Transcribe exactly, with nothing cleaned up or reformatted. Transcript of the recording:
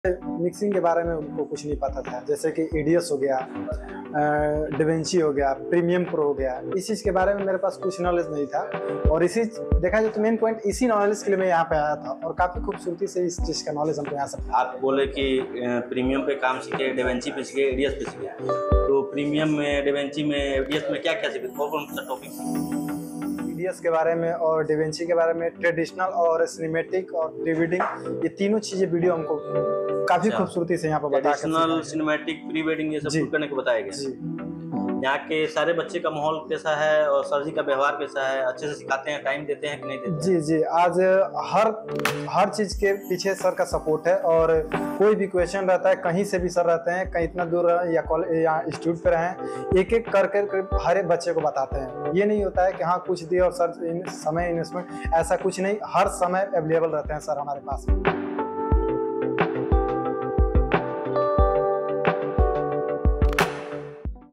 Mixing के बारे में उनको कुछ नहीं पता था, जैसे कि ईडीएस हो गया, डिवेंची हो गया, प्रीमियम प्रो हो गया। इस चीज़ के बारे में मेरे पास कुछ नॉलेज नहीं था और इसी देखा जाए तो मेन पॉइंट इसी नॉलेज के लिए मैं यहाँ पे आया था और काफ़ी खूबसूरती से इस चीज़ का नॉलेज हमको यहाँ से। आप बोले कि प्रीमियम पे काम सीखे, डिवेंची पे सीखे, ईडीएस पे सीखे, तो प्रीमियम में, डिवेंची में, ईडीएस में क्या क्या सीखे, कौन कौन सा टॉपिक? ईडीएस के बारे में और डिवेंची के बारे में, ट्रेडिशनल और सिनेमैटिक और प्री वेडिंग, ये तीनों चीज़ें वीडियो हमको काफ़ी खूबसूरती से यहाँ पर बता के ट्रेडिशनल, सिनेमैटिक, प्री वेडिंग ये सब शूट करने को बताया गया। यहाँ के सारे बच्चे का माहौल कैसा है और सर जी का व्यवहार कैसा है, अच्छे से सिखाते हैं, टाइम देते हैं कि नहीं देते हैं? जी जी, आज हर हर चीज़ के पीछे सर का सपोर्ट है और कोई भी क्वेश्चन रहता है, कहीं से भी सर रहते हैं, कहीं इतना दूर या कॉलेज या इंस्टीट्यूट पे रहें, एक एक कर कर हर एक बच्चे को बताते हैं। ये नहीं होता है कि हाँ कुछ दिए और सर इन समय इन्वेस्टमेंट, ऐसा कुछ नहीं, हर समय अवेलेबल रहते हैं सर हमारे पास।